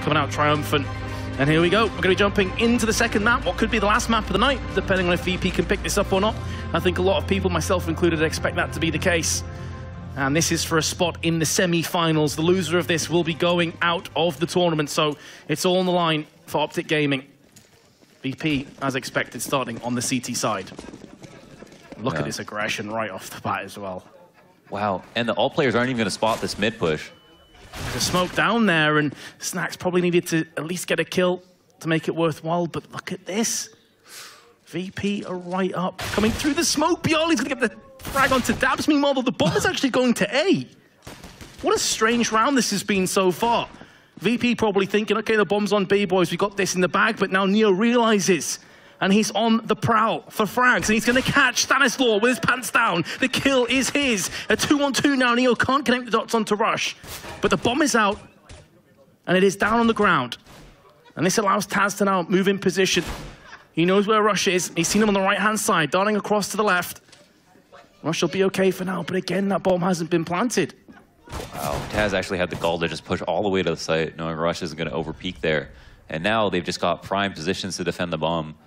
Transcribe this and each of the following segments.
coming out triumphant. And here we go. We're going to be jumping into the second map, what could be the last map of the night, depending on if VP can pick this up or not. I think a lot of people, myself included, expect that to be the case. And this is for a spot in the semi-finals. The loser of this will be going out of the tournament, so it's all on the line for Optic Gaming. VP, as expected, starting on the CT side. Look at this aggression right off the bat as well. Wow, and the all players aren't even going to spot this mid push. There's a smoke down there, and Snax probably needed to at least get a kill to make it worthwhile, but look at this. VP are right up, coming through the smoke. Bjarly's going to get the frag onto Dabs. Meanwhile, the bomb is actually going to A. What a strange round this has been so far. VP probably thinking, okay, the bomb's on B, boys, we got this in the bag, but now Neo realizes, and he's on the prowl for frags, and he's going to catch Stanislaw with his pants down. The kill is his. A 2-on-2 now. Neo can't connect the dots onto Rush, but the bomb is out, and it is down on the ground. And this allows Taz to now move in position. He knows where Rush is. He's seen him on the right-hand side, darting across to the left. Rush will be okay for now, but again, that bomb hasn't been planted. Wow, Taz actually had the gall to just push all the way to the site, knowing Rush isn't going to overpeak there. And now they've just got prime positions to defend the bomb.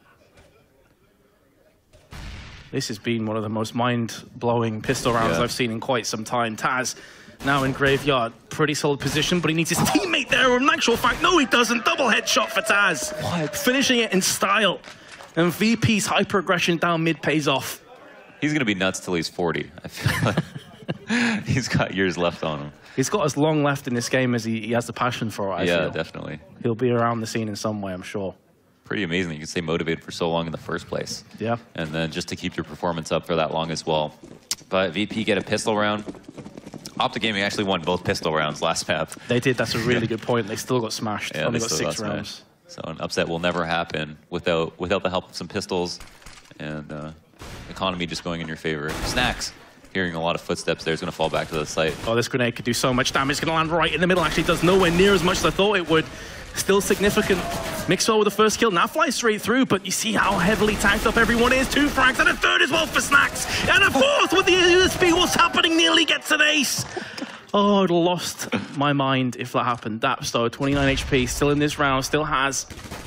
This has been one of the most mind-blowing pistol rounds I've seen in quite some time. Taz now in Graveyard, pretty solid position, but he needs his teammate there. In actual fact, no, he doesn't. Double headshot for Taz. What? Finishing it in style. And VP's hyper-aggression down mid pays off. He's going to be nuts till he's 40. I feel like he's got years left on him. He's got as long left in this game as he has the passion for it, I feel. Definitely. He'll be around the scene in some way, I'm sure. Pretty amazing that you can stay motivated for so long in the first place. Yeah. And then just to keep your performance up for that long as well. But VP get a pistol round. Optic Gaming actually won both pistol rounds last map. They did. That's a really good point. They still got smashed. Yeah, only got 6 rounds. So an upset will never happen without the help of some pistols and economy just going in your favor. Snax, hearing a lot of footsteps there, is going to fall back to the site. Oh, this grenade could do so much damage. It's going to land right in the middle. Actually does nowhere near as much as I thought it would. Still significant. Mixwell with the first kill. Now flies straight through, but you see how heavily tanked up everyone is. 2 frags and a 3rd as well for Snax. And a 4th with the USP. What's happening? Nearly gets an ace. Oh, I'd have lost my mind if that happened. Daps, though, 29 HP, still in this round, still has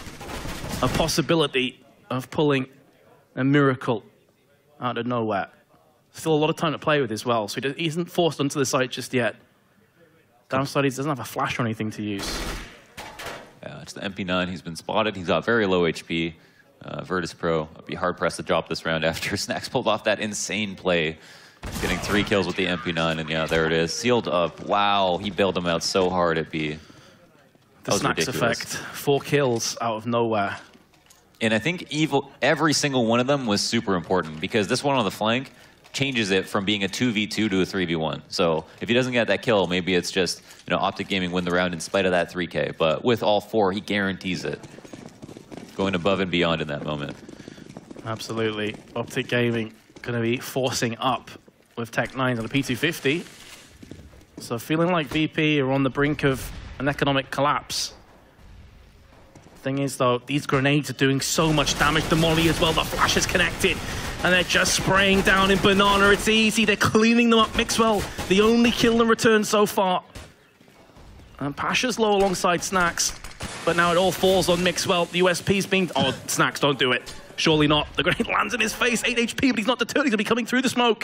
a possibility of pulling a miracle out of nowhere. Still a lot of time to play with as well, so he isn't forced onto the site just yet. Downside, he doesn't have a flash or anything to use. Yeah, it's the MP9. He's been spotted. He's got very low HP. Virtus Pro would be hard-pressed to drop this round after Snax pulled off that insane play. Getting 3 kills with the MP9, and yeah, there it is. Sealed up. Wow, he bailed him out so hard at B. The Snax effect. 4 kills out of nowhere. And I think every single one of them was super important, because this one on the flank changes it from being a 2v2 to a 3v1. So if he doesn't get that kill, maybe it's just, you know, Optic Gaming win the round in spite of that 3K. But with all 4, he guarantees it. Going above and beyond in that moment. Absolutely. Optic Gaming going to be forcing up with Tech9 on the P250. So feeling like VP are on the brink of an economic collapse. Thing is, though, these grenades are doing so much damage. The molly as well, the flash is connected. And they're just spraying down in Banana. It's easy. They're cleaning them up. Mixwell, the only kill in return so far. And Pasha's low alongside Snax. But now it all falls on Mixwell. The USP's being... Oh, Snax, don't do it. Surely not. The grenade lands in his face. 8 HP, but he's not deterred. He's going to be coming through the smoke.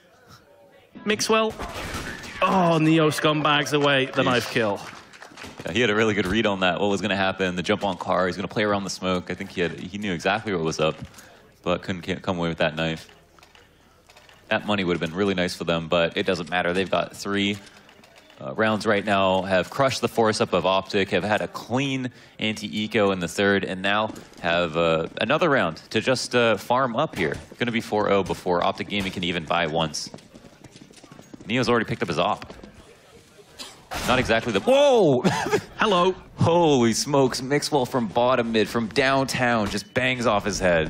Mixwell. Oh, Neo scumbags away the knife kill. Yeah, he had a really good read on that. What was going to happen? The jump on car. He's going to play around the smoke. I think he knew exactly what was up, but couldn't come away with that knife. That money would have been really nice for them, but it doesn't matter. They've got 3 rounds right now, have crushed the force up of Optic, have had a clean anti-eco in the 3rd, and now have another round to just farm up here. Going to be 4-0 before Optic Gaming can even buy once. Neo's already picked up his op. Not exactly the... Whoa! Hello. Holy smokes. Mixwell from bottom mid, from downtown, just bangs off his head.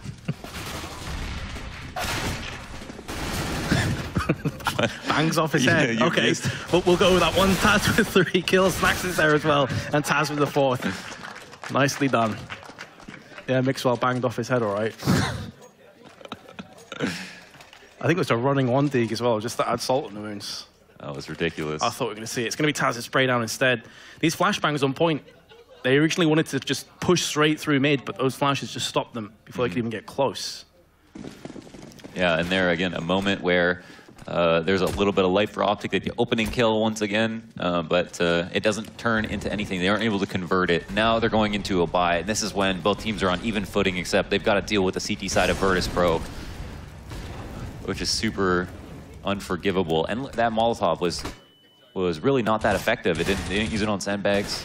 Bangs off his head. Okay, we'll go with that one. Taz with 3 kills. Snax is there as well. And Taz with the 4th. Nicely done. Yeah, Mixwell banged off his head, all right. I think it was a running 1 dig as well, just to add salt on the wounds. That was ridiculous. I thought we were going to see it. It's going to be Taz's spray down instead. These flashbangs on point. They originally wanted to just push straight through mid, but those flashes just stopped them before they could even get close. Yeah, and there again, a moment where there's a little bit of light for Optic. They get the opening kill once again, but it doesn't turn into anything. They aren't able to convert it. Now they're going into a bye, and this is when both teams are on even footing, except they've got to deal with the CT side of Virtus Pro, which is super unforgivable. And that Molotov was really not that effective. They didn't use it on sandbags.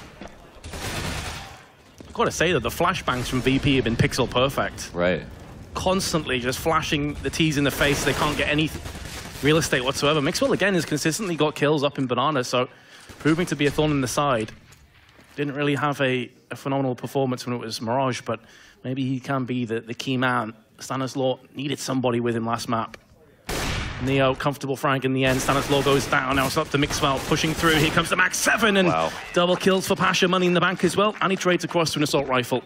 I've got to say that the flashbangs from VP have been pixel perfect. Right. Constantly just flashing the T's in the face. They can't get any real estate whatsoever. Mixwell, again, has consistently got kills up in Banana, so proving to be a thorn in the side. Didn't really have a phenomenal performance when it was Mirage, but maybe he can be the key man. Stanislaw needed somebody with him last map. Neo, comfortable frag in the end. Stanislaw goes down. Now it's up to Mixwell, pushing through. Here comes the Max 7, and double kills for Pasha. Money in the bank as well. And he trades across to an assault rifle.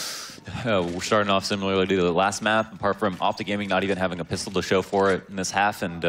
We're starting off similarly to the last map, apart from Optic Gaming not even having a pistol to show for it in this half, and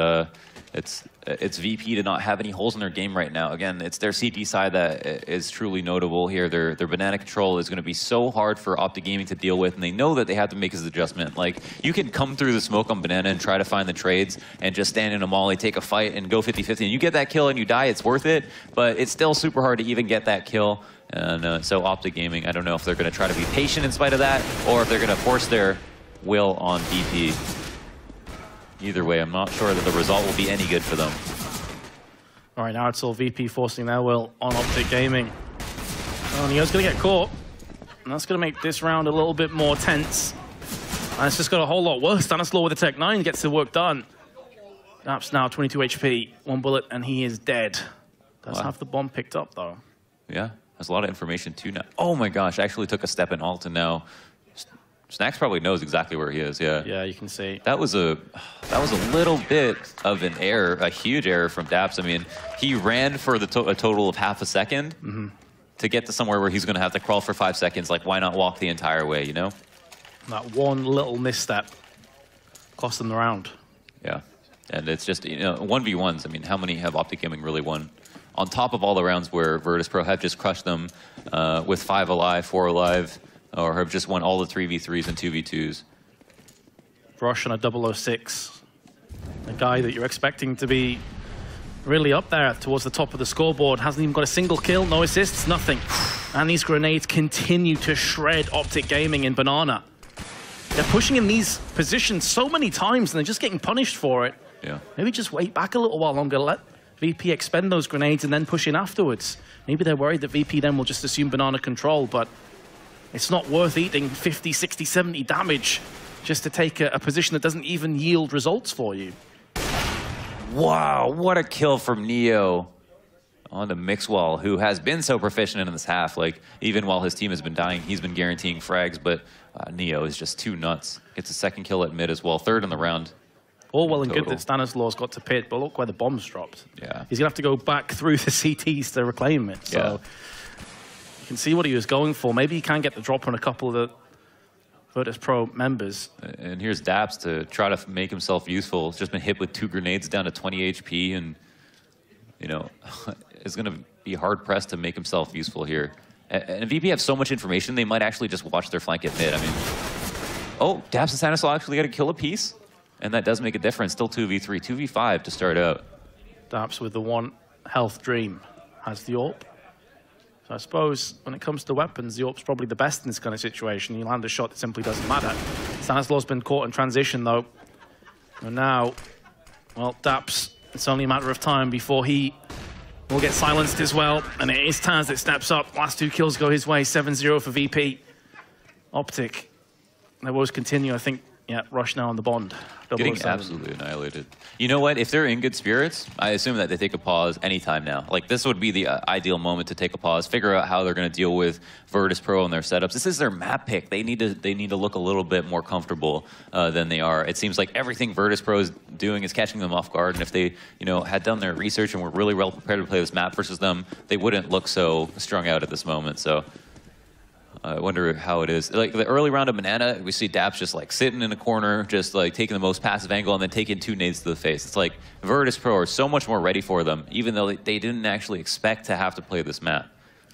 it's VP to not have any holes in their game right now. Again, it's their CT side that is truly notable here. Their banana control is going to be so hard for Optic Gaming to deal with, and they know that they have to make this adjustment. Like, you can come through the smoke on banana and try to find the trades and just stand in a molly, take a fight, and go 50-50, and you get that kill and you die, it's worth it, but it's still super hard to even get that kill. And so Optic Gaming, I don't know if they're going to try to be patient in spite of that, or if they're going to force their will on VP. Either way, I'm not sure that the result will be any good for them. All right, now it's all VP forcing their will on Optic Gaming. Oh, Neo's going to get caught. And that's going to make this round a little bit more tense. And it's just got a whole lot worse. Stanislaw with the Tech 9 gets the work done. Daps now 22 HP, 1 bullet, and he is dead. Does have the bomb picked up, though. Yeah. There's a lot of information too now. Oh my gosh, I actually took a step in ult, and now Snacks probably knows exactly where he is. Yeah. Yeah, you can see. That was a little bit of an error, a huge error from Daps. I mean, he ran for a total of half a second to get to somewhere where he's going to have to crawl for 5 seconds. Like, why not walk the entire way? You know? That one little misstep cost them the round. Yeah, and it's just 1v1s. I mean, how many have Optic Gaming really won? On top of all the rounds where Virtus Pro have just crushed them with 5 alive, 4 alive, or have just won all the 3v3s and 2v2s. Rush on a 006. A guy that you're expecting to be really up there towards the top of the scoreboard. Hasn't even got a single kill, no assists, nothing. And these grenades continue to shred Optic Gaming in Banana. They're pushing in these positions so many times and they're just getting punished for it. Yeah. Maybe just wait back a little while longer, let VP expend those grenades and then push in afterwards. Maybe they're worried that VP then will just assume banana control, but it's not worth eating 50, 60, 70 damage just to take a position that doesn't even yield results for you. Wow, what a kill from Neo on the Mixwell, who has been so proficient in this half. Like, even while his team has been dying, he's been guaranteeing frags, but Neo is just too nuts. Gets a second kill at mid as well, 3rd in the round. All well and good that Stanislaw's got to pit, but look where the bomb's dropped. Yeah. He's going to have to go back through the CTs to reclaim it. So you can see what he was going for. Maybe he can get the drop on a couple of the Virtus Pro members. And here's Daps to try to make himself useful. He's just been hit with 2 grenades down to 20 HP, and, is going to be hard-pressed to make himself useful here. And VP have so much information, they might actually just watch their flank at mid. I mean, oh, Daps and Stanislaw actually got a kill apiece. And that does make a difference. Still 2v3, 2v5 to start out. Daps with the 1 health dream has the AWP. So I suppose when it comes to weapons, the AWP's probably the best in this kind of situation. You land a shot that simply doesn't matter. Stanislaw's been caught in transition, though. And now, well, Daps, it's only a matter of time before he will get silenced as well. And it is Taz that steps up. Last 2 kills go his way, 7-0 for VP. Optic, their woes continue, I think. Yeah, Rush now on the Bond. Getting absolutely annihilated. You know what? If they're in good spirits, I assume that they take a pause anytime now. Like, this would be the ideal moment to take a pause, figure out how they're going to deal with Virtus Pro and their setups. This is their map pick. They need to look a little bit more comfortable than they are. It seems like everything Virtus Pro is doing is catching them off guard. And if they, had done their research and were really well prepared to play this map versus them, they wouldn't look so strung out at this moment. So I wonder how it is. Like the early round of Banana, we see Daps just like sitting in a corner, just like taking the most passive angle and then taking 2 nades to the face. It's like Virtus Pro are so much more ready for them, even though they didn't actually expect to have to play this map.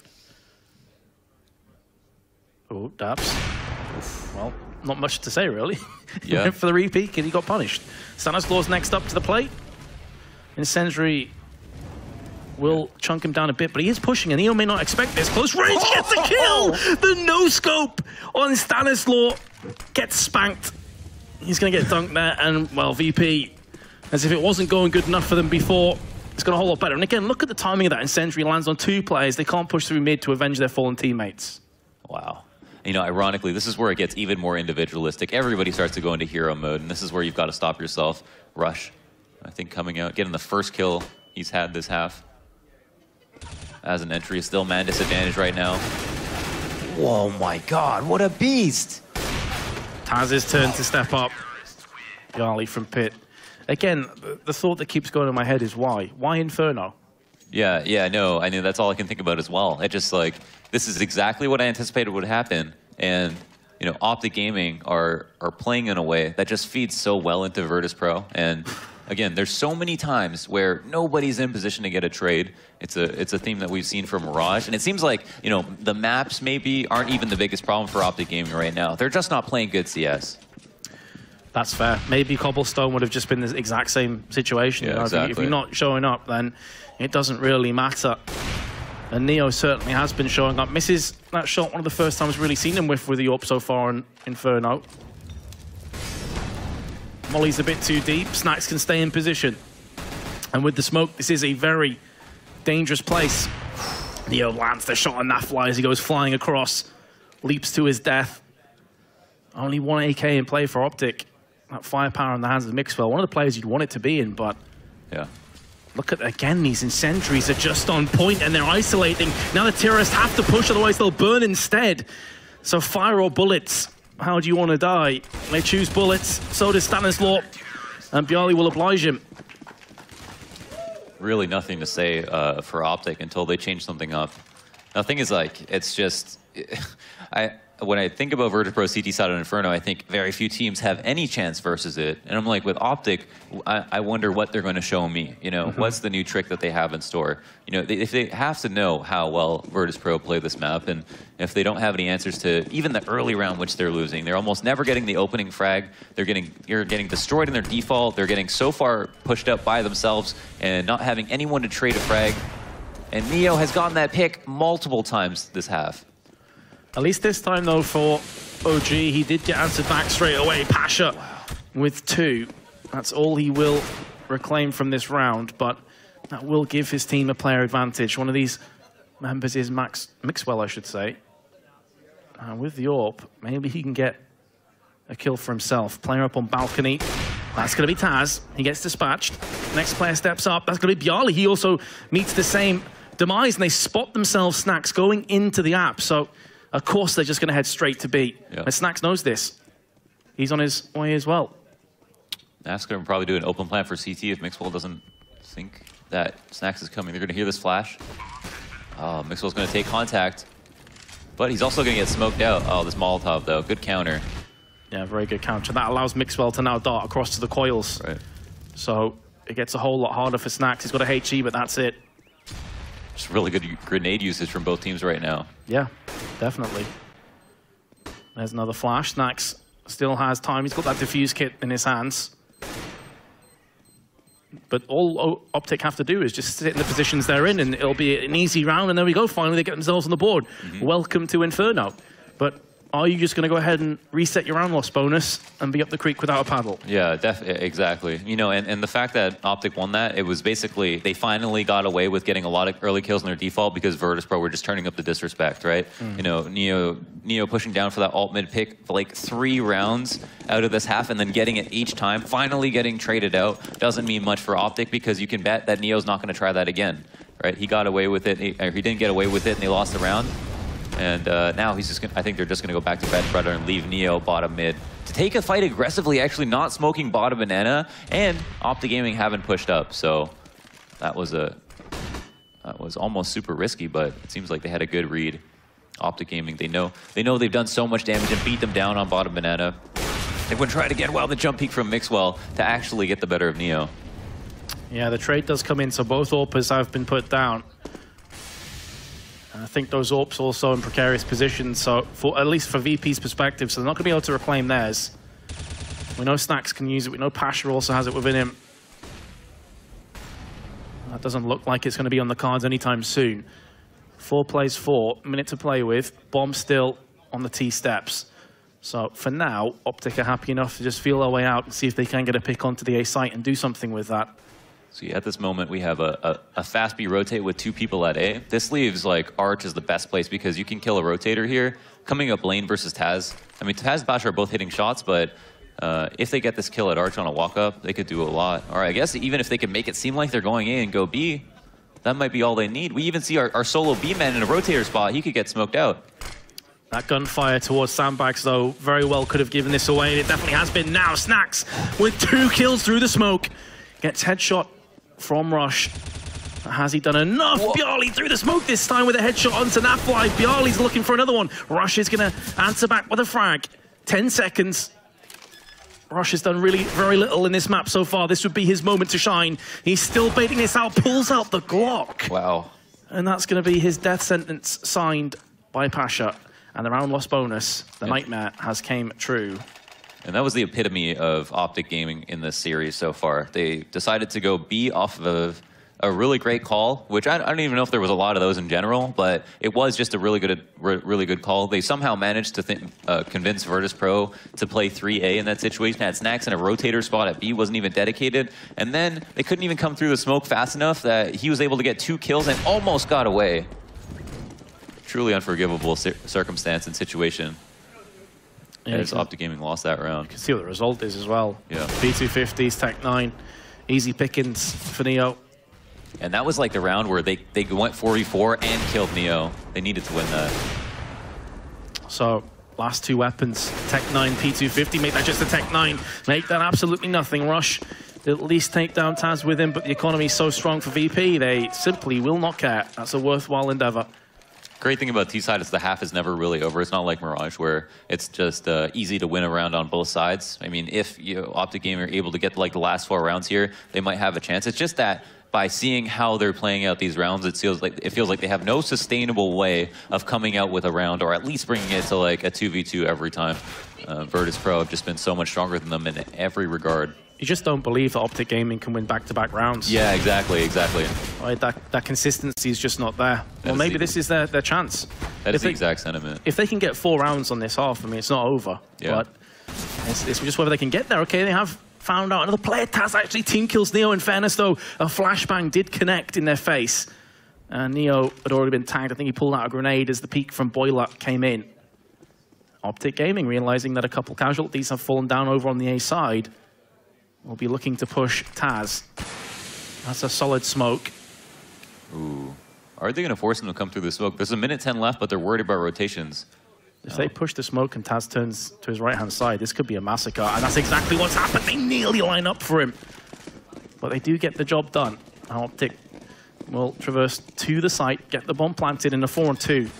Oh, Daps. Well, not much to say, really. He Yeah. went for the repeat and he got punished. Stanislaus next up to the plate. Incendiary will chunk him down a bit, but he is pushing, and Neo may not expect this. Close range, he gets the kill! The no-scope on Stanislaus gets spanked. He's going to get dunked there, and, well, VP, as if it wasn't going good enough for them before, it's going a whole lot better. And again, look at the timing of that. Incendiary lands on 2 players. They can't push through mid to avenge their fallen teammates. Wow. You know, ironically, this is where it gets even more individualistic. Everybody starts to go into hero mode, and this is where you've got to stop yourself. Rush, I think, coming out, getting the first kill he's had this half. As an entry, still man disadvantage right now. Whoa, my God, what a beast! Taz's turn to step up. Yali from pit. Again, the thought that keeps going in my head is why? Why Inferno? Yeah, no, I mean, that's all I can think about as well. It just like, this is exactly what I anticipated would happen. And, you know, Optic Gaming are playing in a way that just feeds so well into Virtus Pro. And again, there's so many times where nobody's in position to get a trade. It's a theme that we've seen from Mirage. And it seems like, you know, the maps maybe aren't even the biggest problem for Optic Gaming right now. They're just not playing good CS. That's fair. Maybe Cobblestone would have just been the exact same situation. Yeah, you know? exactly. If you're not showing up, then it doesn't really matter. And Neo certainly has been showing up. Misses that shot, one of the first times we've really seen him with the AWP so far in Inferno. Molly's a bit too deep. Snacks can stay in position. And with the smoke, this is a very dangerous place. Neo lands the shot on that fly as he goes flying across. Leaps to his death. Only 1 AK in play for Optic. That firepower in the hands of Mixwell. One of the players you'd want it to be in, but... Yeah. Look at, again, these incendiaries are just on point and they're isolating. Now the terrorists have to push, otherwise they'll burn instead. So fire or bullets. How do you want to die? They choose bullets. So does Stanislaus. And Bjarly will oblige him. Really nothing to say for Optic until they change something up. Now, the thing is, like, it's just... when I think about Virtus Pro CT side on Inferno, I think very few teams have any chance versus it. And I'm like, with Optic, I wonder what they're going to show me. You know, what's the new trick that they have in store? You know, if they have to know how well Virtus Pro play this map, and if they don't have any answers to even the early round which they're losing, they're almost never getting the opening frag. You're getting destroyed in their default. They're getting so far pushed up by themselves and not having anyone to trade a frag. And Neo has gotten that pick multiple times this half. At least this time, though, for OG, he did get answered back straight away. Pasha with 2. That's all he will reclaim from this round, but that will give his team a player advantage. One of these members is Max Mixwell, I should say. And with the AWP, maybe he can get a kill for himself. Player up on balcony. That's going to be Taz. He gets dispatched. Next player steps up. That's going to be Bjarly. He also meets the same demise, and they spot themselves, Snacks, going into the app. So... of course, they're just going to head straight to B. Yeah. And Snacks knows this. He's on his way as well. That's going to probably do an open plan for CT if Mixwell doesn't think that Snacks is coming. They're going to hear this flash. Oh, Mixwell's going to take contact. But he's also going to get smoked out. Oh, this Molotov, though. Good counter. Yeah, very good counter. That allows Mixwell to now dart across to the coils. Right. So it gets a whole lot harder for Snacks. He's got a HE, but that's it. Just really good grenade usage from both teams right now. Yeah, definitely. There's another flash. Snacks still has time. He's got that defuse kit in his hands. But all Optic have to do is just sit in the positions they're in, and it'll be an easy round, and there we go. Finally, they get themselves on the board. Welcome to Inferno. But are you just going to go ahead and reset your round loss bonus and be up the creek without a paddle? Yeah, exactly. You know, and the fact that Optic won that, it was basically, they finally got away with getting a lot of early kills in their default because Virtus Pro were just turning up the disrespect, right? You know, Neo pushing down for that alt mid pick for like 3 rounds out of this half and then getting it each time. Finally getting traded out doesn't mean much for Optic because you can bet that Neo's not going to try that again, right? He got away with it, or he didn't get away with it and they lost the round. And now he's just I think they're just going to go back to bed brother and leave Neo bottom mid to take a fight aggressively, actually not smoking bottom banana, and Optic Gaming haven't pushed up. So that was almost super risky, but it seems like they had a good read. Optic Gaming, they know they've done so much damage and beat them down on bottom banana. They would try it again. Wow, the jump peek from Mixwell to actually get the better of Neo. Yeah, the trade does come in, so both AWPers have been put down. And I think those AWPs also in precarious positions, so at least for VP's perspective, so they're not going to be able to reclaim theirs. We know Snax can use it. We know Pasha also has it within him. That doesn't look like it's going to be on the cards anytime soon. 4 plays 4, minute to play with. Bomb still on the T steps. So for now, Optic are happy enough to just feel their way out and see if they can get a pick onto the A site and do something with that. So yeah, at this moment, we have a fast B rotate with 2 people at A. This leaves like Arch is the best place because you can kill a rotator here. Coming up lane versus Taz. I mean, Taz and Basha are both hitting shots, but if they get this kill at Arch on a walk-up, they could do a lot. Or I guess even if they could make it seem like they're going A and go B, that might be all they need. We even see our solo B-man in a rotator spot. He could get smoked out. That gunfire towards Sandbags, though, very well could have given this away, and it definitely has been now. Snax with 2 kills through the smoke. Gets headshot from Rush. Has he done enough? Bjarly through the smoke this time with a headshot onto Nafly. Bjarly's looking for another one. Rush is going to answer back with a frag. 10 seconds. Rush has done really very little in this map so far. This would be his moment to shine. He's still baiting this out, pulls out the Glock. Wow. And that's going to be his death sentence signed by Pasha. And the round loss bonus, the nightmare, has came true. And that was the epitome of Optic Gaming in this series so far. They decided to go B off of a really great call, which I don't even know if there was a lot of those in general, but it was just a really good call. They somehow managed to convince Virtus.pro to play 3A in that situation. Had Snax in a rotator spot at B, wasn't even dedicated. And then they couldn't even come through the smoke fast enough that he was able to get 2 kills and almost got away. Truly unforgivable circumstance and situation. Yeah, as Optic Gaming lost that round. You can see what the result is as well. Yeah. P250s, Tech 9, easy pickings for Neo. And that was like the round where they went 4v4 and killed Neo. They needed to win that. So, last 2 weapons, Tech 9, P250, make that just a Tech 9. Make that absolutely nothing. Rush, at least take down Taz with him, but the economy is so strong for VP, they simply will not care. That's a worthwhile endeavor. Great thing about T-side is the half is never really over. It's not like Mirage where it's just easy to win a round on both sides. I mean, if Optic Gaming are able to get like the last 4 rounds here, they might have a chance. It's just that by seeing how they're playing out these rounds, it feels like they have no sustainable way of coming out with a round or at least bringing it to like a 2v2 every time. Virtus.pro have just been so much stronger than them in every regard. You just don't believe that Optic Gaming can win back-to-back rounds. Yeah, exactly. Right, that consistency is just not there. Well, maybe this is their chance. That is the exact sentiment. If they can get 4 rounds on this half, I mean, it's not over. Yeah. But it's just whether they can get there. Okay, they have found out another player. Taz actually team kills Neo. In fairness, though, a flashbang did connect in their face. Neo had already been tagged. I think he pulled out a grenade as the peek from Boiler came in. Optic Gaming, realizing that a couple casualties have fallen down over on the A side, will be looking to push Taz. That's a solid smoke. Ooh. Are they going to force him to come through the smoke? There's a minute 10 left, but they're worried about rotations. If they push the smoke and Taz turns to his right-hand side, this could be a massacre. And that's exactly what's happened. They nearly line up for him. But they do get the job done. Optic will traverse to the site, get the bomb planted in a 4-on-2.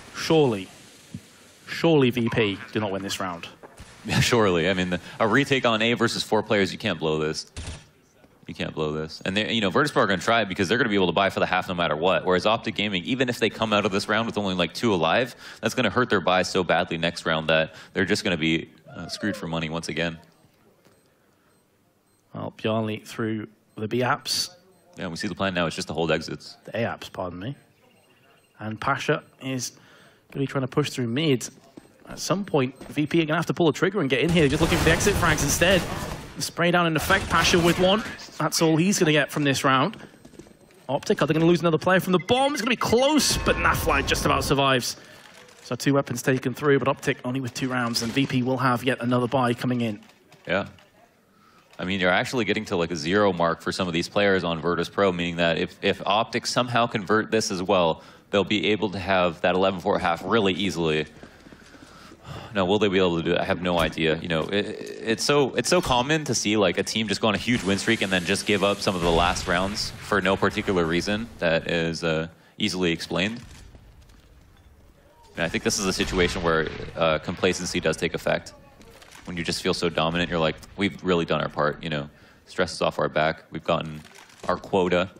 Surely VP do not win this round. Yeah, surely. I mean, a retake on A versus 4 players, you can't blow this. You can't blow this. And Virtus.pro are going to try it because they're going to be able to buy for the half no matter what. Whereas Optic Gaming, even if they come out of this round with only like 2 alive, that's going to hurt their buy so badly next round that they're just going to be screwed for money once again. Well, Bjarly through the B apps. Yeah, we see the plan now. It's just to hold exits. The A apps, pardon me. And Pasha is going to be trying to push through mid. At some point, VP are going to have to pull a trigger and get in here. They're just looking for the exit frags instead. Spray down in effect, Pasha with 1. That's all he's going to get from this round. Optic, are they going to lose another player from the bomb? It's going to be close, but Nafly just about survives. So 2 weapons taken through, but Optic only with 2 rounds, and VP will have yet another buy coming in. Yeah. I mean, you're actually getting to like a 0 mark for some of these players on Virtus.pro, meaning that if Optic somehow convert this as well, they'll be able to have that 11-4 half really easily. Now, will they be able to do it? I have no idea. It's so common to see like a team just go on a huge win streak and then just give up some of the last rounds for no particular reason that is easily explained. And I think this is a situation where complacency does take effect. When you just feel so dominant, you're like, we've really done our part, you know. Stress is off our back. We've gotten our quota.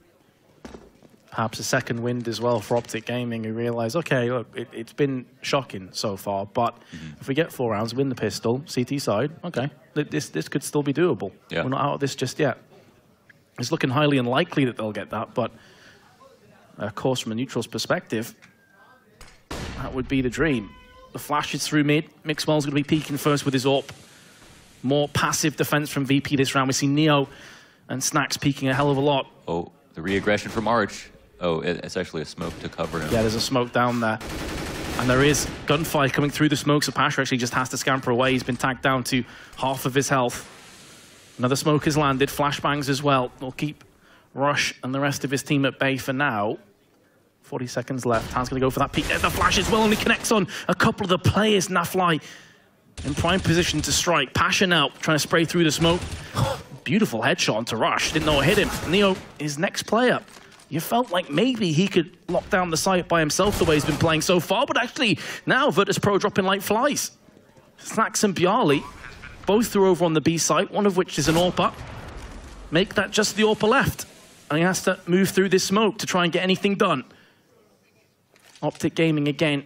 Perhaps a second wind as well for Optic Gaming, who realize, okay, look, it's been shocking so far, but if we get 4 rounds, win the pistol, CT side, okay, this could still be doable. Yeah. We're not out of this just yet. It's looking highly unlikely that they'll get that, but of course, from a neutral's perspective, that would be the dream. The flash is through mid. Mixwell's going to be peeking first with his AWP. More passive defense from VP this round. We see Neo and Snacks peeking a hell of a lot. Oh, the re-aggression from Arch. Oh, it's actually a smoke to cover him. Yeah, there's a smoke down there. And there is gunfire coming through the smoke, so Pasha actually just has to scamper away. He's been tagged down to half of his health. Another smoke has landed, flashbangs as well. We'll keep Rush and the rest of his team at bay for now. 40 seconds left. Tan's going to go for that peek. There's the flash as well, and he connects on a couple of the players. Nafly in prime position to strike. Pasha now trying to spray through the smoke. Beautiful headshot onto Rush. Didn't know it hit him. Neo is next player. You felt like maybe he could lock down the site by himself the way he's been playing so far, but actually now Virtus.pro dropping like flies. Snacks and Bjarly both threw over on the B site, one of which is an AWPer. Make that just the AWPer left. And he has to move through this smoke to try and get anything done. Optic Gaming again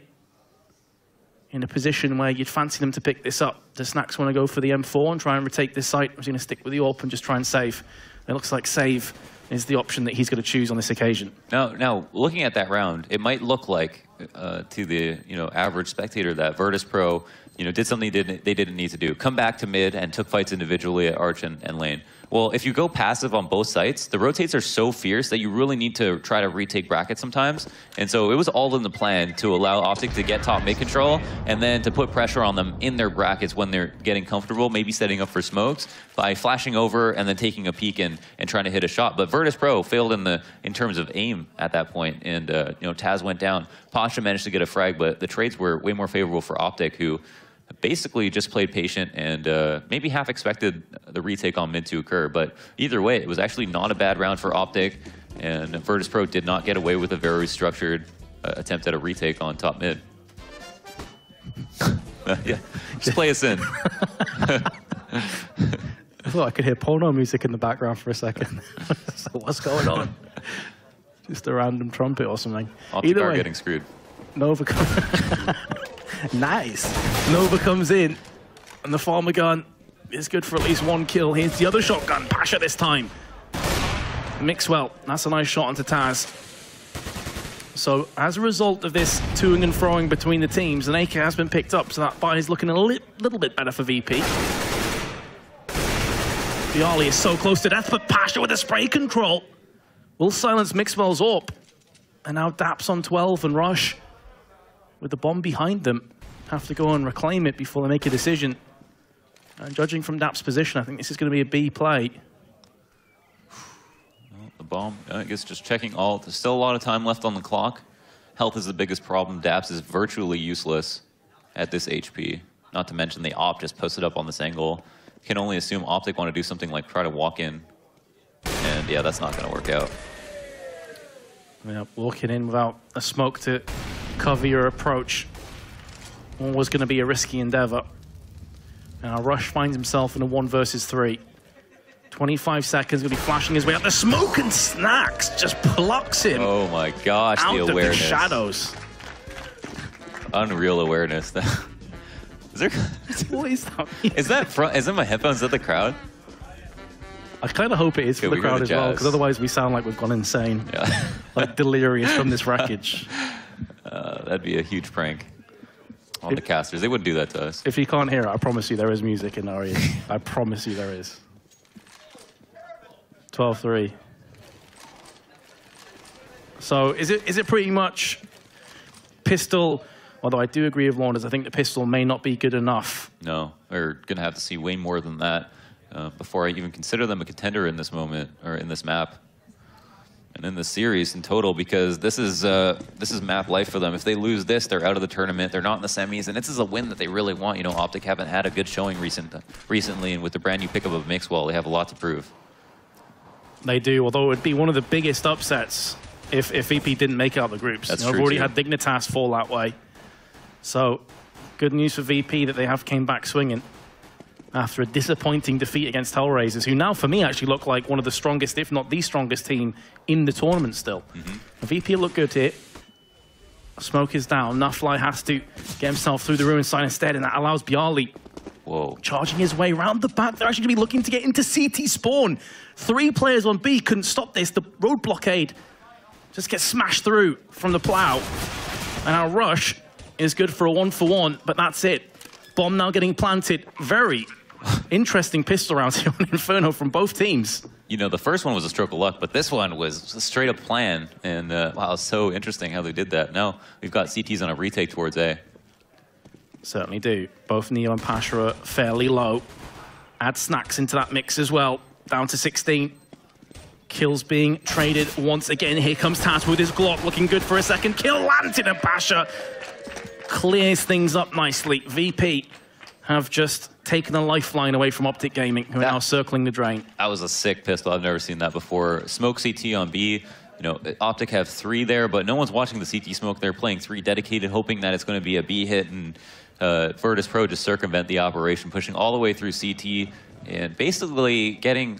in a position where you'd fancy them to pick this up. Does Snacks want to go for the M4 and try and retake this site? Or is he going to stick with the AWP and just try and save? It looks like save is the option that he's going to choose on this occasion. Now, looking at that round, it might look like to the average spectator that Virtus.pro did something they didn't need to do. Come back to mid and took fights individually at Arch and Lane. Well, if you go passive on both sites, the rotates are so fierce that you really need to try to retake brackets sometimes. And so it was all in the plan to allow Optic to get top mid control and then to put pressure on them in their brackets when they're getting comfortable, maybe setting up for smokes by flashing over and then taking a peek and trying to hit a shot. But Virtus.pro failed in terms of aim at that point, and Taz went down. Pasha managed to get a frag, but the trades were way more favorable for Optic, who basically just played patient and maybe half expected the retake on mid to occur. But either way, it was actually not a bad round for Optic, and Virtus.pro did not get away with a very structured attempt at a retake on top mid. Yeah, just play us in. I thought I could hear porno music in the background for a second. So what's going on? Just a random trumpet or something. Optic are getting screwed. Nova Nice. Nova comes in, and the Farmer gun is good for at least 1 kill. Here's the other shotgun. Pasha this time. Mixwell, that's a nice shot onto Taz. So as a result of this toing and froing between the teams, an AK has been picked up, so that buy is looking a little bit better for VP. Bjarly is so close to death, but Pasha with the spray control will silence Mixwell's AWP. And now Daps on 12 and Rush, with the bomb behind them, have to go and reclaim it before they make a decision. And judging from Dap's position, I think this is going to be a B play. Well, the bomb, I guess just checking all. There's still a lot of time left on the clock. Health is the biggest problem. Daps is virtually useless at this HP. Not to mention the AWP just posted up on this angle. Can only assume Optic want to do something like try to walk in. And yeah, that's not going to work out. Yeah, walking in without a smoke to cover your approach was going to be a risky endeavor. Now Rush finds himself in a 1 versus 3. 25 seconds, going to be flashing his way up. The smoke and Snacks just plucks him. Oh my gosh, out the of awareness. the shadows. Unreal awareness. Is there? What is that? Is that my headphones? Is that the crowd? I kind of hope it is for the crowd as well, because otherwise we sound like we've gone insane. Yeah. Like delirious from this wreckage. That'd be a huge prank on the casters. They wouldn't do that to us. If you can't hear it, I promise you there is music in our ears. I promise you there is. 12-3. So is it pretty much pistol? Although I do agree with Launders, I think the pistol may not be good enough. No, we're going to have to see way more than that before I even consider them a contender in this moment, or in this map, and in this series in total, because this is map life for them. If they lose this, they're out of the tournament. They're not in the semis, and this is a win that they really want. Optic haven't had a good showing recently, and with the brand new pickup of Mixwell, they have a lot to prove. They do, although it would be one of the biggest upsets if VP didn't make it out of the groups. That's We've true already too. had Dignitas fall that way. So, good news for VP that they have came back swinging after a disappointing defeat against Hellraisers, who now, for me, actually look like one of the strongest, if not the strongest team in the tournament still. VP look good here. Smoke is down. Nufly has to get himself through the ruin side instead, and that allows Bjarly charging his way around the back. They're actually going to be looking to get into CT spawn. 3 players on B couldn't stop this. The road blockade just gets smashed through from the plow. And our rush is good for a 1-for-1, but that's it. Bomb now getting planted. Very interesting pistol rounds here on Inferno from both teams. You know, the first one was a stroke of luck, but this one was a straight up plan. And wow, it's so interesting how they did that. Now we've got CTs on a retake towards A. Certainly do. Both Neo and Pasha are fairly low. Add Snacks into that mix as well. Down to 16. Kills being traded once again. Here comes Taz with his Glock, looking good for a second kill. Landed, and Pasha clears things up nicely. VP have just taken a lifeline away from Optic Gaming, who are now circling the drain. That was a sick pistol. I've never seen that before. Smoke CT on B. You know, Optic have 3 there, but no one's watching the CT smoke. They're playing 3 dedicated, hoping that it's going to be a B hit, and Virtus Pro just circumvent the operation, pushing all the way through CT, and basically getting,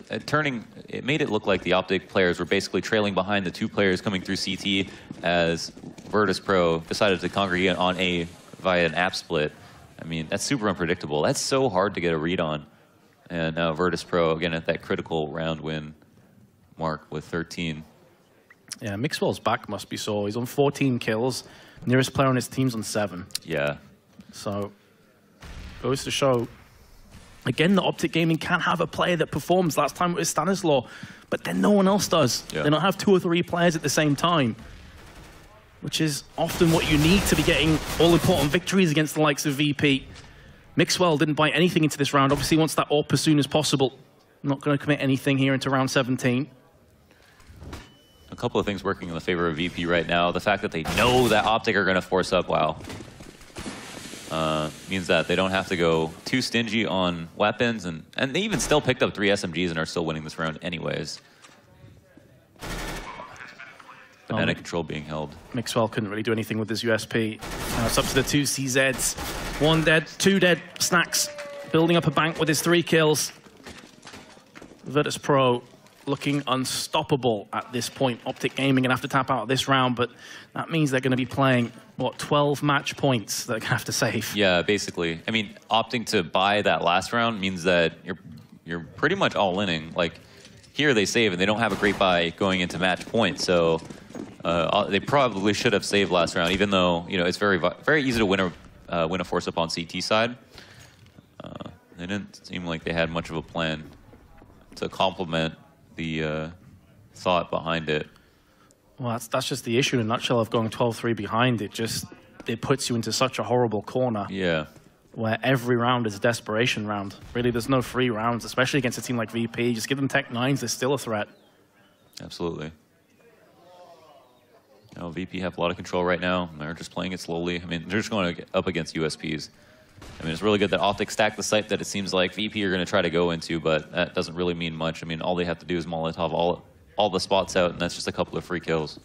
it made it look like the Optic players were basically trailing behind the 2 players coming through CT as Virtus Pro decided to congregate on A via an app split. I mean, that's super unpredictable. That's so hard to get a read on. And now Virtus Pro, again, at that critical round win mark with 13. Yeah, Mixwell's back must be sore. He's on 14 kills. Nearest player on his team's on 7. Yeah. So, goes to show, again, that Optic Gaming can have a player that performs. Last time it was Stanislaw, but then no one else does. Yeah. They don't have 2 or 3 players at the same time, which is often what you need to be getting all-important victories against the likes of VP. Mixwell didn't bite anything into this round. Obviously wants that AWP as soon as possible. Not going to commit anything here into round 17. A couple of things working in the favor of VP right now. The fact that they know that Optic are going to force up, wow. Means that they don't have to go too stingy on weapons, and they even still picked up 3 SMGs and are still winning this round anyways. Banana control being held. Mixwell couldn't really do anything with his USP. Now it's up to the 2 CZs. 1 dead, 2 dead. Snacks building up a bank with his 3 kills. Virtus Pro looking unstoppable at this point. Optic Gaming going to have to tap out of this round, but that means they're going to be playing, what, 12 match points they're going to have to save. Yeah, basically. I mean, opting to buy that last round means that you're pretty much all inning. Like, here they save and they don't have a great buy going into match point, so they probably should have saved last round, even though, you know, it's very easy to win a force up on CT side. They didn't seem like they had much of a plan to complement the thought behind it. Well, that's just the issue in a nutshell of going 12-3 behind. It puts you into such a horrible corner. Yeah. Where every round is a desperation round. Really, there's no free rounds, especially against a team like VP. Just give them Tech 9s, they're still a threat. Absolutely. Now, VP have a lot of control right now. They're just playing it slowly. I mean, they're just going up against USPs. I mean, it's really good that Optic stacked the site that it seems like VP are going to try to go into, but that doesn't really mean much. I mean, all they have to do is Molotov all the spots out, and that's just a couple of free kills.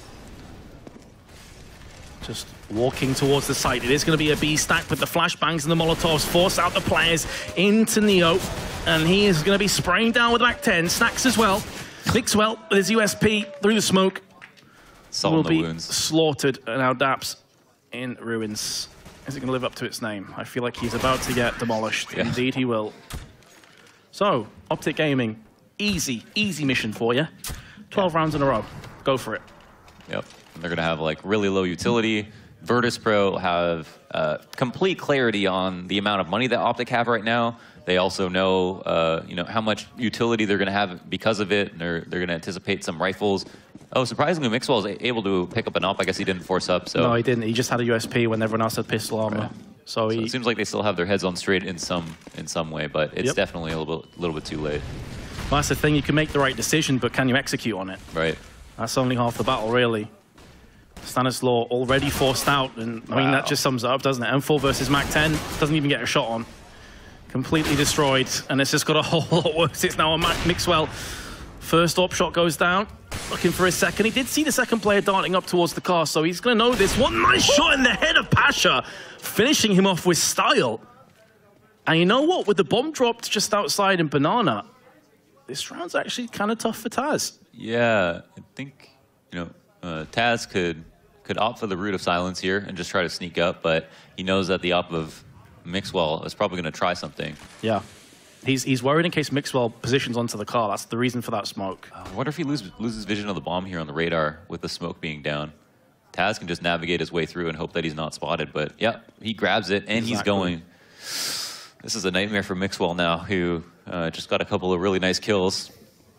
Just walking towards the site. It is going to be a B stack, but the flashbangs and the Molotovs force out the players into Neo, and he is going to be spraying down with back 10. Snacks as well. Mixwell with his USP through the smoke. Will be wounds. Slaughtered, and now Daps in ruins. Is it going to live up to its name? I feel like he's about to get demolished. Yeah. Indeed he will. So, Optic Gaming, easy mission for you. 12 rounds in a row. Go for it. Yep. And they're going to have like really low utility. Virtus Pro have complete clarity on the amount of money that Optic have right now. They also know, you know, how much utility they're going to have because of it. And they're going to anticipate some rifles. Oh, surprisingly, Mixwell was able to pick up an AWP. I guess he didn't force up. So no, he didn't. He just had a USP when everyone else had pistol armor. Right. So it seems like they still have their heads on straight in some way, but it's definitely a little bit too late. Well, that's the thing. You can make the right decision, but can you execute on it? Right. That's only half the battle, really. Stanislaw already forced out, and I mean, that just sums it up, doesn't it? M4 versus Mac 10 doesn't even get a shot on. Completely destroyed, and it's just got a whole lot worse. It's now a Mixwell. First AWP shot goes down. looking for his second. He did see the second player darting up towards the car, so he's going to know this. One nice shot in the head of Pasha, finishing him off with style. And you know what? With the bomb dropped just outside in Banana, this round's actually kind of tough for Taz. Yeah, I think, Taz could opt for the route of silence here and just try to sneak up, but he knows that the op of Mixwell is probably going to try something. Yeah. He's worried in case Mixwell positions onto the car. That's the reason for that smoke. I wonder if he loses vision of the bomb here on the radar with the smoke being down. Taz can just navigate his way through and hope that he's not spotted, but yeah, he grabs it and he's going. This is a nightmare for Mixwell now, who just got a couple of really nice kills.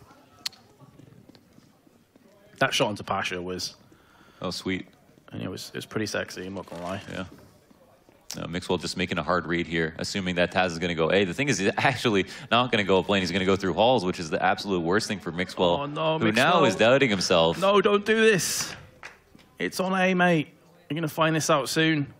That shot onto Pasha was... Oh, sweet. And it was pretty sexy, I'm not going to lie. Yeah. Mixwell just making a hard read here, assuming that Taz is going to go A. The thing is, he's actually not going to go up lane. He's going to go through halls, which is the absolute worst thing for Mixwell, oh, no, who Mixwell. Now is doubting himself. No, don't do this. It's on A, mate. You're going to find this out soon.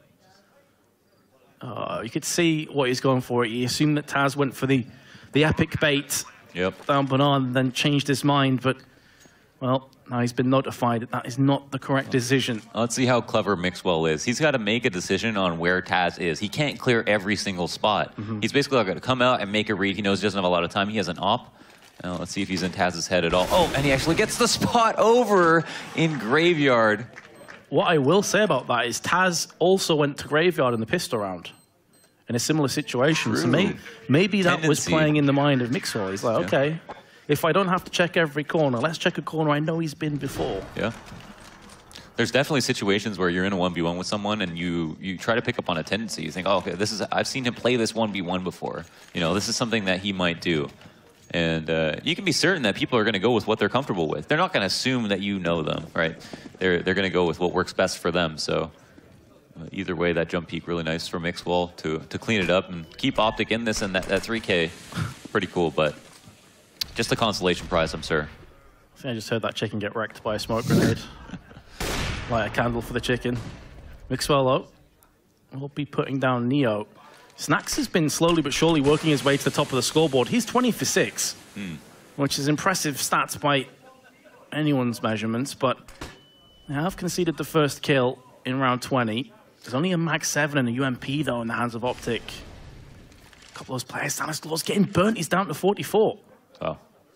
You could see what he's going for. You assume that Taz went for the epic bait down Banana and then changed his mind, but, well, now he's been notified that that is not the correct decision. Let's see how clever Mixwell is. He's got to make a decision on where Taz is. He can't clear every single spot. He's basically got to come out and make a read. He knows he doesn't have a lot of time. He has an op. Now, let's see if he's in Taz's head at all. Oh, and he actually gets the spot over in Graveyard. What I will say about that is Taz also went to Graveyard in the pistol round in a similar situation. True. So maybe that was playing in the mind of Mixwell. He's like, okay, if I don't have to check every corner, let's check a corner I know he's been before. Yeah. There's definitely situations where you're in a 1v1 with someone and you try to pick up on a tendency. You think, oh, okay, I've seen him play this 1v1 before. This is something that he might do. And you can be certain that people are going to go with what they're comfortable with. They're not going to assume that you know them, right? They're going to go with what works best for them. So either way, that jump peak really nice for Mixwell to clean it up and keep Optic in this, and that 3K, pretty cool, but just a consolation prize, I'm sure. I think I just heard that chicken get wrecked by a smoke grenade. Light a candle for the chicken. Mixwell, will be putting down Neo. Snax has been slowly but surely working his way to the top of the scoreboard. He's 20 for 6, which is impressive stats by anyone's measurements, but they have conceded the first kill in round 20. There's only a Mag 7 and a UMP, though, in the hands of Optic. A couple of those players, Stanislaus getting burnt. He's down to 44. Wow.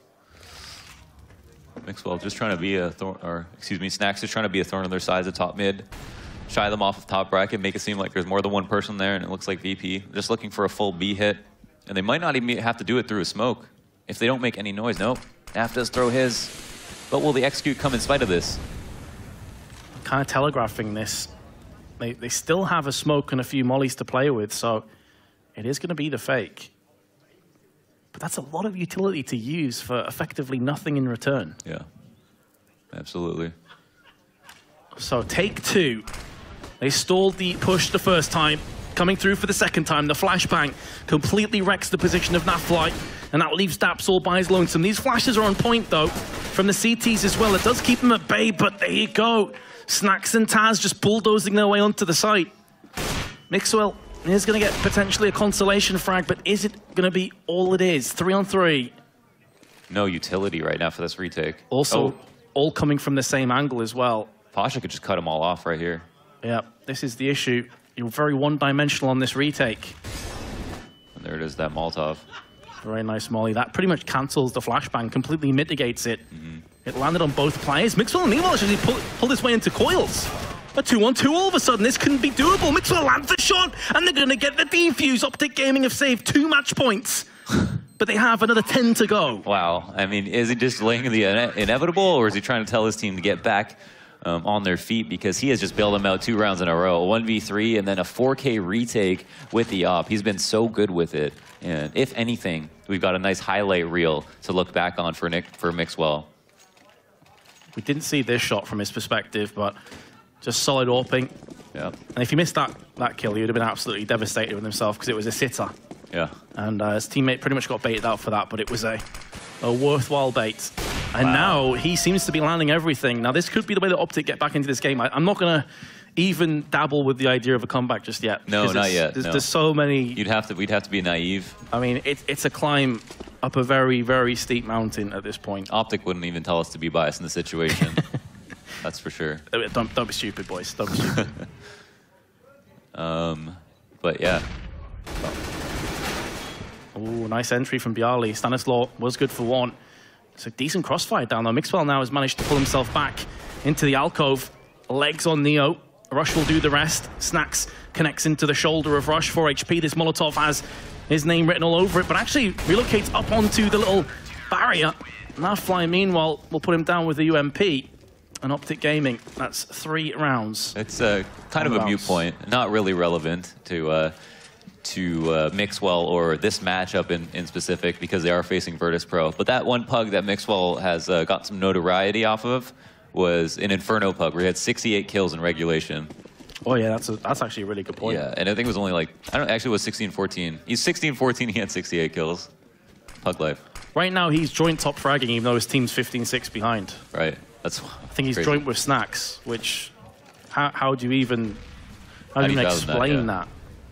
Mixwell just trying to be a thorn, or excuse me, Snax is trying to be a thorn on their sides of top mid. Shy them off of top bracket, make it seem like there's more than one person there, and it looks like VP. Just looking for a full B hit. And they might not even have to do it through a smoke. If they don't make any noise, nope. Naf does throw his. But will the execute come in spite of this? Kind of telegraphing this. They still have a smoke and a few mollies to play with, so it is going to be the fake. But that's a lot of utility to use for effectively nothing in return. Yeah, absolutely. So take 2. They stalled the push the first time. Coming through for the second time, the flashbang completely wrecks the position of Naflight, and that leaves Daps all by his lonesome. These flashes are on point, though, from the CTs as well. It does keep them at bay, but there you go. Snax and Taz just bulldozing their way onto the site. Mixwell is going to get potentially a consolation frag, but is it going to be all it is? 3-on-3. No utility right now for this retake. Also, all coming from the same angle as well. Pasha could just cut them all off right here. Yeah, this is the issue. You're very one-dimensional on this retake. And there it is, that Molotov. Very nice molly. That pretty much cancels the flashbang, completely mitigates it. It landed on both players. Mixwell and Nemo actually pulled his way into coils. A 2-on-2 all of a sudden. This couldn't be doable. Mixwell lands the shot, and they're going to get the defuse. Optic Gaming have saved 2 match points. But they have another 10 to go. Wow. I mean, is he just laying the inevitable, or is he trying to tell his team to get back on their feet? Because he has just bailed them out 2 rounds in a row. A 1v3 and then a 4K retake with the op. He's been so good with it. And if anything, we've got a nice highlight reel to look back on for Mixwell. We didn't see this shot from his perspective, but just solid AWPing. Yeah. And if he missed that kill, he would have been absolutely devastated with himself because it was a sitter. Yeah. And his teammate pretty much got baited out for that, but it was a worthwhile bait. And now he seems to be landing everything. Now this could be the way that Optic get back into this game. I'm not going to even dabble with the idea of a comeback just yet. No, not yet. There's so many. We'd have to be naive. I mean, it's a climb up a very, very steep mountain at this point. Optic wouldn't even tell us to be biased in the situation. That's for sure. Don't be stupid, boys. Don't be stupid. But yeah. Oh, nice entry from Bjarly. Stanislaw was good for one. It's a decent crossfire down there. Mixwell now has managed to pull himself back into the alcove. Legs on Neo. Rush will do the rest. Snax connects into the shoulder of Rush. 4 HP. This Molotov has his name written all over it, but actually relocates up onto the little barrier. Nafly, meanwhile, will put him down with the UMP. And Optic Gaming, that's 3 rounds. It's kind of a moot point. Not really relevant to Mixwell or this matchup in specific, because they are facing Virtus Pro. But that one pug that Mixwell has got some notoriety off of was an Inferno pug, where he had 68 kills in regulation. Oh yeah, that's actually a really good point. Yeah, and I think it was only like, actually it was 16-14. He's 16-14, he had 68 kills. Pug life. Right now he's joint top fragging, even though his team's 15-6 behind. Right, that's I think he's crazy. joint with Snax, which, how do you even explain that?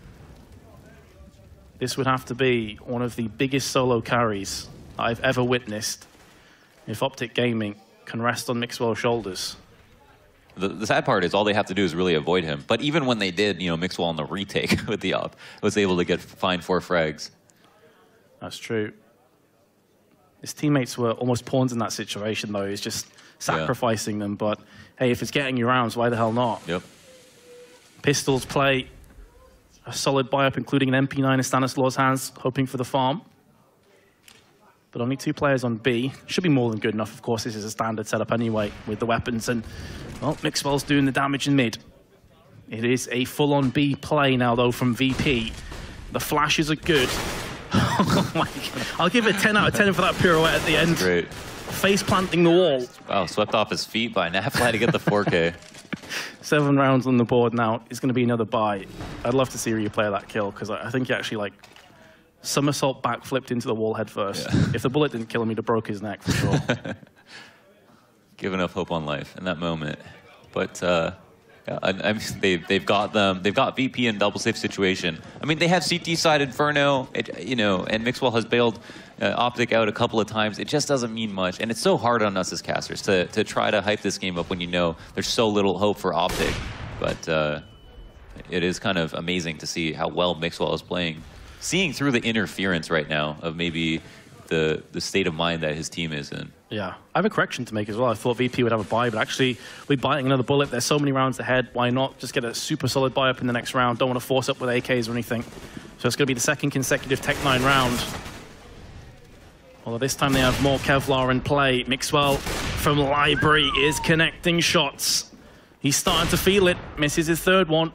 This would have to be one of the biggest solo carries I've ever witnessed if Optic Gaming can rest on Mixwell's shoulders. The sad part is all they have to do is really avoid him. But even when they did, Mixwell on the retake with the op was able to find 4 frags. That's true. His teammates were almost pawns in that situation, though. He's just sacrificing them. But hey, if it's getting you rounds, why the hell not? Yep. Pistols play a solid buy-up, including an MP9 in Stanislaw's hands, hoping for the farm. But only 2 players on B. Should be more than good enough. Of course, this is a standard setup anyway with the weapons. And, well, Mixwell's doing the damage in mid. It is a full-on B play now, though, from VP. The flashes are good. Oh, my God. I'll give it 10 out of 10 for that pirouette at the end. That's great. Face planting the wall. Wow, swept off his feet by Nafly to get the 4K. 7 rounds on the board now. It's going to be another buy. I'd love to see replay of that kill, because I think he actually, like, somersault backflipped into the wall head first. Yeah. If the bullet didn't kill him, he'd have broke his neck for sure. Giving up hope on life in that moment. But yeah, I mean, they've got VP in double safe situation. I mean, they have CT side Inferno, and Mixwell has bailed Optic out a couple of times. It just doesn't mean much, and it's so hard on us as casters to try to hype this game up when there's so little hope for Optic. But it is kind of amazing to see how well Mixwell is playing. Seeing through the interference right now of maybe the state of mind that his team is in. Yeah, I have a correction to make as well. I thought VP would have a buy, but actually we're biting another bullet. There's so many rounds ahead. Why not just get a super solid buy up in the next round? Don't want to force up with AKs or anything. So it's going to be the 2nd consecutive Tech9 round. Although this time they have more Kevlar in play. Mixwell from Library is connecting shots. He's starting to feel it. Misses his 3rd one.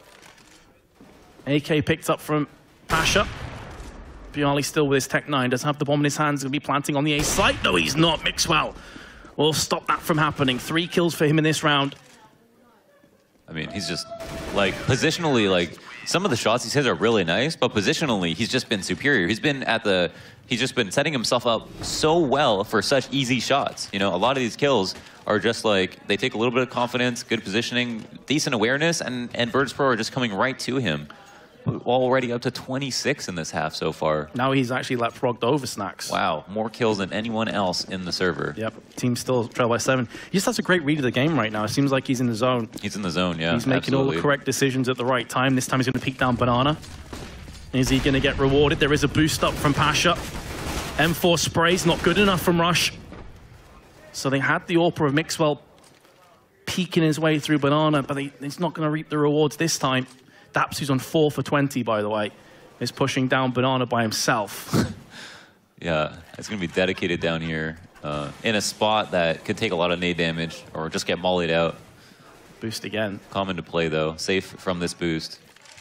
AK picked up from Pasha. Bjarly still with his Tech9, doesn't have the bomb in his hands, going to be planting on the A site. No, he's not. Mixwell will stop that from happening. 3 kills for him in this round. I mean, he's just, like, positionally, like, some of the shots he says are really nice, but positionally, he's just been superior. He's just been setting himself up so well for such easy shots. A lot of these kills are just like, they take a little bit of confidence, good positioning, decent awareness, and Virtus Pro are just coming right to him. Already up to 26 in this half so far. Now he's actually leapfrogged over Snax. Wow, more kills than anyone else in the server. Yep, team still trail by 7. He just has a great read of the game right now. It seems like he's in the zone. He's in the zone, yeah. He's making all the correct decisions at the right time. This time he's going to peek down Banana. Is he going to get rewarded? There is a boost up from Pasha. M4 sprays, not good enough from Rush. So they had the AWPer of Mixwell peeking his way through Banana, but he's not going to reap the rewards this time. Daps, who's on 4 for 20, by the way, is pushing down Banana by himself. Yeah, it's going to be dedicated down here in a spot that could take a lot of nade damage or just get mollied out. Boost again. Common to play, though. Safe from this boost.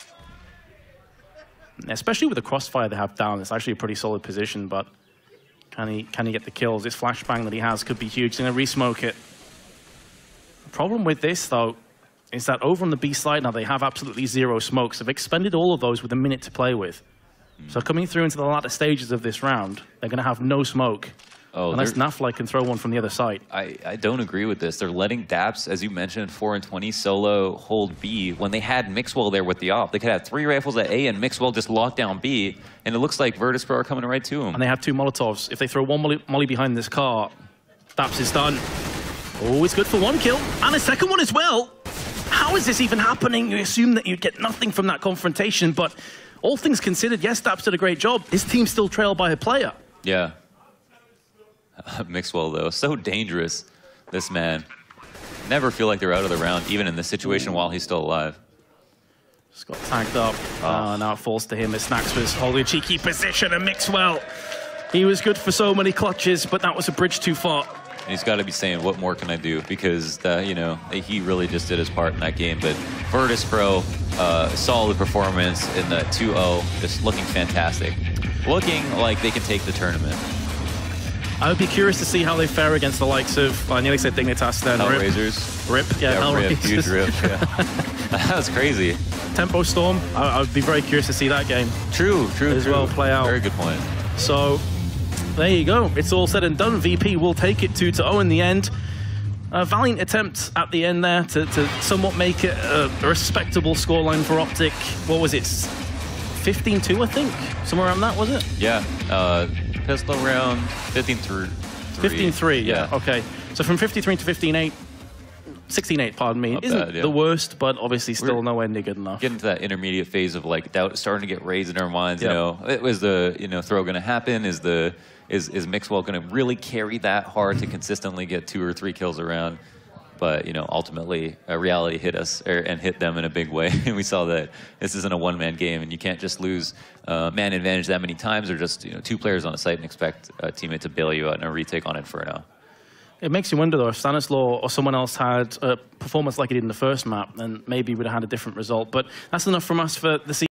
Especially with the crossfire they have down, it's actually a pretty solid position, but can he get the kills? This flashbang that he has could be huge. He's going to re-smoke it. The problem with this, though, is that over on the B side now, they have absolutely 0 smokes. They've expended all of those with a minute to play with. So coming through into the latter stages of this round, they're going to have no smoke Oh, unless Nafly can throw one from the other side. I don't agree with this. They're letting Daps, as you mentioned, 4 and 20 solo hold B when they had Mixwell there with the op. They could have 3 rifles at A and Mixwell just lock down B, and it looks like Virtus.pro are coming right to him. And they have 2 Molotovs. If they throw one molly behind this car, Daps is done. Oh, it's good for 1 kill, and a second one as well. How is this even happening? You assume that you'd get nothing from that confrontation, but all things considered, yes, Daps did a great job. His team still trailed by a player. Yeah. Mixwell, though, so dangerous, this man. Never feel like they're out of the round, even in this situation while he's still alive. Just got tagged up. Now it falls to him as Snax was holding a cheeky position, and Mixwell, he was good for so many clutches, but that was a bridge too far. And he's got to be saying, what more can I do? Because, you know, he really just did his part in that game. But Virtus.pro, solid performance in the 2-0, just looking fantastic. Looking like they can take the tournament. I would be curious to see how they fare against the likes of, I nearly said Dignitas then. Hellraisers. Rip, yeah, Rip, Hellraisers. huge Rip, yeah. That was crazy. Tempo Storm, I would be very curious to see that game. True. As well play out. Very good point. So, there you go. It's all said and done. VP will take it 2-0 in the end. A valiant attempt at the end there to somewhat make it a respectable scoreline for Optic. What was it? 15-2, I think? Somewhere around that, was it? Yeah. Pistol round 15-3. 15-3, yeah. Okay. So from 53 to 15-8, 16-8, pardon me. Isn't the worst, but obviously still no ending good enough. Getting to that intermediate phase of like doubt starting to get raised in our minds. Yep. You know, was the throw going to happen? Is Mixwell going to really carry that hard to consistently get 2 or 3 kills around? But ultimately, reality hit us and hit them in a big way. And we saw that this isn't a one-man game, and you can't just lose man advantage that many times, or just 2 players on a site and expect a teammate to bail you out in a retake on Inferno. It makes you wonder though, if Stanislaw or someone else had a performance like he did in the first map, then maybe we'd have had a different result. But that's enough from us for the season.